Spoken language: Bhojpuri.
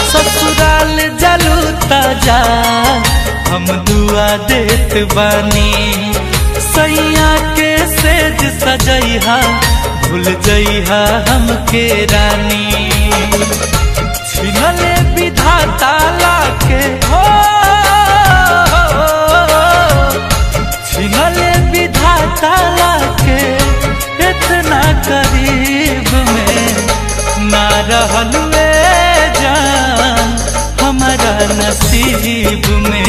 ससुराल जलू ताजा हम दुआ देत बानी। सैया के सेज सजैहा भूल जइहा हमके रानी। छिनले विधाता लाके हो, छिनले विधाता लाके इतना करीब में ना रहलुए जान हमारा नसीब में।